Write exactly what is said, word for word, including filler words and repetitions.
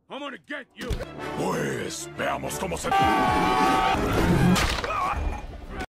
I'm gonna get you. Pues veamos cómo se...